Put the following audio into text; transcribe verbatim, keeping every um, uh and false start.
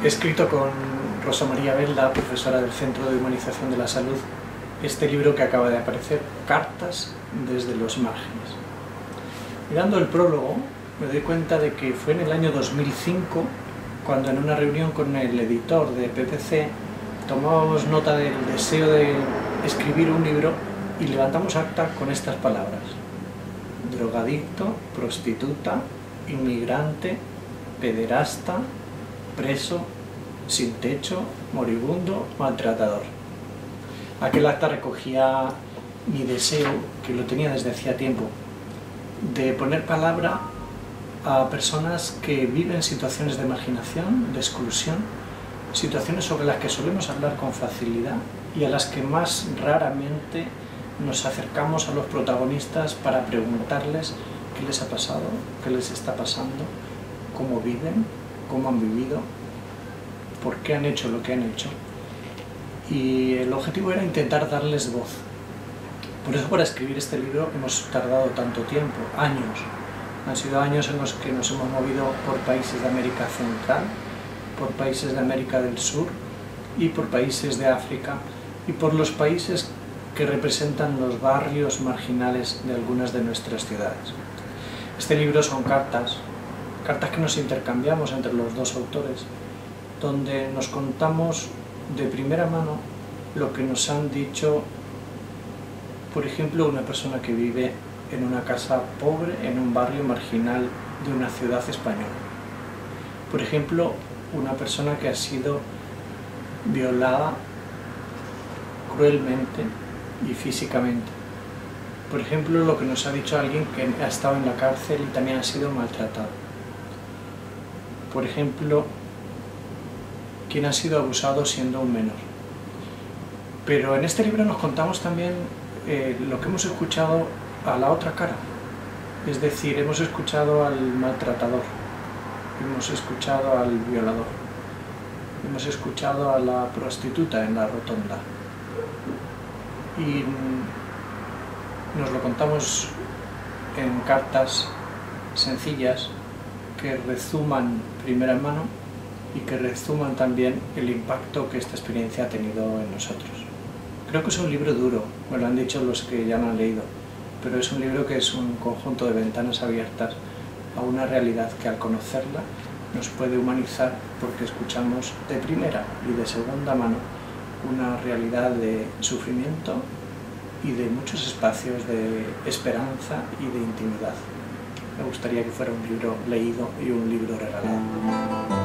He escrito con Rosa María Belda, profesora del Centro de Humanización de la Salud, este libro que acaba de aparecer, Cartas desde los márgenes. Mirando el prólogo, me doy cuenta de que fue en el año dos mil cinco cuando en una reunión con el editor de P P C tomábamos nota del deseo de escribir un libro y levantamos acta con estas palabras: drogadicto, prostituta, inmigrante, pederasta, preso, sin techo, moribundo, maltratador. Aquel acta recogía mi deseo, que lo tenía desde hacía tiempo, de poner palabra a personas que viven situaciones de marginación, de exclusión, situaciones sobre las que solemos hablar con facilidad y a las que más raramente nos acercamos a los protagonistas para preguntarles qué les ha pasado, qué les está pasando, cómo viven, cómo han vivido, por qué han hecho lo que han hecho. Y el objetivo era intentar darles voz. Por eso, para escribir este libro hemos tardado tanto tiempo, años. Han sido años en los que nos hemos movido por países de América Central, por países de América del Sur y por países de África y por los países que representan los barrios marginales de algunas de nuestras ciudades. Este libro son cartas, cartas que nos intercambiamos entre los dos autores, donde nos contamos de primera mano lo que nos han dicho, por ejemplo, una persona que vive en una casa pobre en un barrio marginal de una ciudad española. Por ejemplo, una persona que ha sido violada cruelmente y físicamente. Por ejemplo, lo que nos ha dicho alguien que ha estado en la cárcel y también ha sido maltratado. Por ejemplo, quien ha sido abusado siendo un menor. Pero en este libro nos contamos también eh, lo que hemos escuchado a la otra cara. Es decir, hemos escuchado al maltratador, hemos escuchado al violador, hemos escuchado a la prostituta en la rotonda. Y nos lo contamos en cartas sencillas que rezuman primera mano y que rezuman también el impacto que esta experiencia ha tenido en nosotros. Creo que es un libro duro, me lo han dicho los que ya lo han leído, pero es un libro que es un conjunto de ventanas abiertas a una realidad que, al conocerla, nos puede humanizar, porque escuchamos de primera y de segunda mano una realidad de sufrimiento y de muchos espacios de esperanza y de intimidad. Me gustaría que fuera un libro leído y un libro regalado.